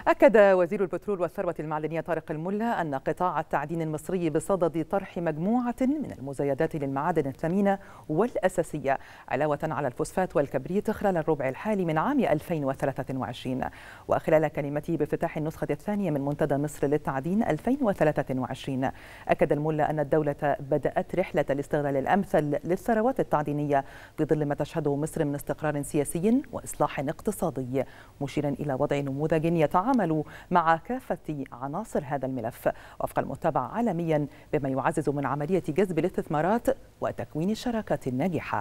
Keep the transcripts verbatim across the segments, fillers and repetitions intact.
أكد وزير البترول والثروة المعدنية طارق الملا أن قطاع التعدين المصري بصدد طرح مجموعة من المزايدات للمعادن الثمينة والأساسية علاوة على الفوسفات والكبريت خلال الربع الحالي من عام ألفين وثلاثة وعشرين. وخلال كلمته بافتتاح النسخة الثانية من منتدى مصر للتعدين ألفين وثلاثة وعشرين، أكد الملا أن الدولة بدأت رحلة الاستغلال الأمثل للثروات التعدينية في ظل ما تشهده مصر من استقرار سياسي وإصلاح اقتصادي، مشيرا إلى وضع نموذج يتعامل مع كافة عناصر هذا الملف وفق المتبع عالميا، بما يعزز من عملية جذب الاستثمارات وتكوين الشراكات الناجحة.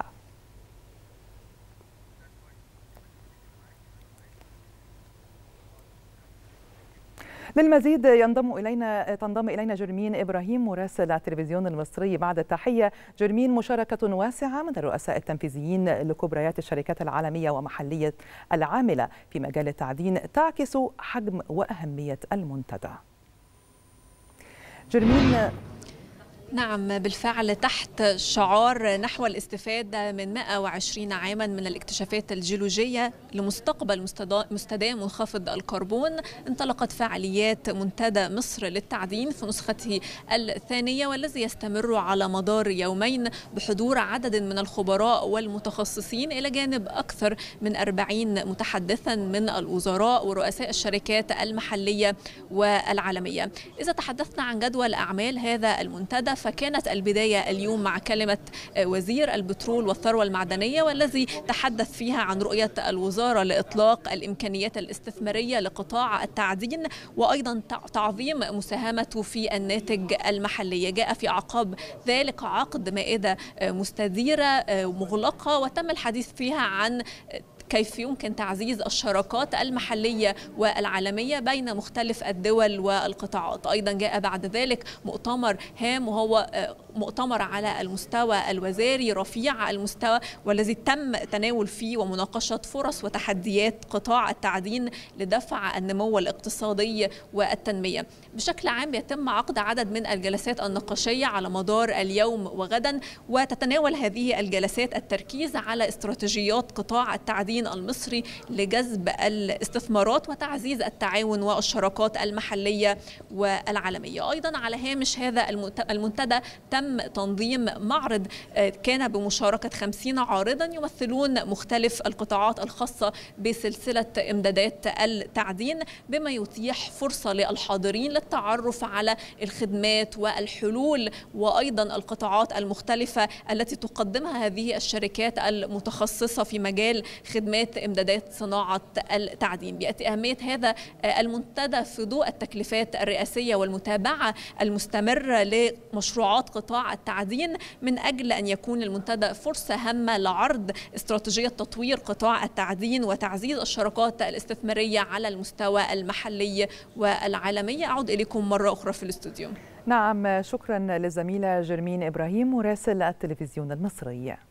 للمزيد ينضم إلينا تنضم إلينا جرمين إبراهيم مراسل التلفزيون المصري. بعد التحية جرمين، مشاركة واسعة من الرؤساء التنفيذيين لكبريات الشركات العالمية ومحلية العاملة في مجال التعدين تعكس حجم وأهمية المنتدى. جرمين، نعم بالفعل، تحت شعار نحو الاستفادة من مئة وعشرين عاما من الاكتشافات الجيولوجية لمستقبل مستدام منخفض الكربون، انطلقت فعاليات منتدى مصر للتعدين في نسخته الثانية، والذي يستمر على مدار يومين بحضور عدد من الخبراء والمتخصصين إلى جانب أكثر من أربعين متحدثا من الوزراء ورؤساء الشركات المحلية والعالمية. إذا تحدثنا عن جدول أعمال هذا المنتدى، فكانت البداية اليوم مع كلمة وزير البترول والثروة المعدنية، والذي تحدث فيها عن رؤية الوزارة لإطلاق الإمكانيات الاستثمارية لقطاع التعدين وأيضا تعظيم مساهمته في الناتج المحلي. جاء في أعقاب ذلك عقد مائدة مستديرة مغلقة وتم الحديث فيها عن كيف يمكن تعزيز الشراكات المحلية والعالمية بين مختلف الدول والقطاعات. أيضا جاء بعد ذلك مؤتمر هام، وهو مؤتمر على المستوى الوزاري رفيع المستوى، والذي تم تناول فيه ومناقشة فرص وتحديات قطاع التعدين لدفع النمو الاقتصادي والتنمية. بشكل عام يتم عقد عدد من الجلسات النقاشية على مدار اليوم وغدا، وتتناول هذه الجلسات التركيز على استراتيجيات قطاع التعدين المصري لجذب الاستثمارات وتعزيز التعاون والشراكات المحلية والعالمية. أيضا على هامش هذا المنتدى تم تنظيم معرض كان بمشاركة خمسين عارضا يمثلون مختلف القطاعات الخاصة بسلسلة إمدادات التعدين، بما يتيح فرصة للحاضرين للتعرف على الخدمات والحلول وأيضا القطاعات المختلفة التي تقدمها هذه الشركات المتخصصة في مجال خدمات إمدادات صناعة التعدين. بيأتي أهمية هذا المنتدى في ضوء التكليفات الرئاسية والمتابعة المستمرة لمشروعات قطاع التعدين، من أجل أن يكون المنتدى فرصة هامة لعرض استراتيجية تطوير قطاع التعدين وتعزيز الشراكات الاستثمارية على المستوى المحلي والعالمي. أعود إليكم مرة أخرى في الاستوديو. نعم، شكرا للزميلة جرمين إبراهيم مراسل التلفزيون المصري.